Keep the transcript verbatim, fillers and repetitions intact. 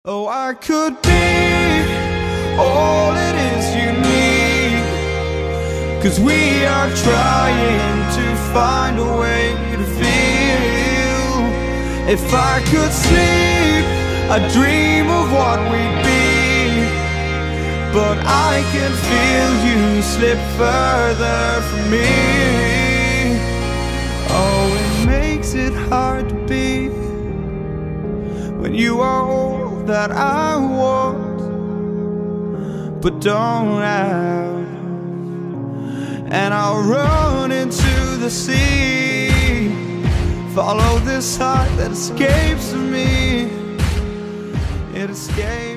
Oh, I could be all it is you need, 'cause we are trying to find a way to feel. If I could sleep, I'd dream of what we'd be, but I can feel you slip further from me. Oh, it makes it hard to be when you are all that I want but don't have, and I'll run into the sea, follow this heart that escapes me. It escapes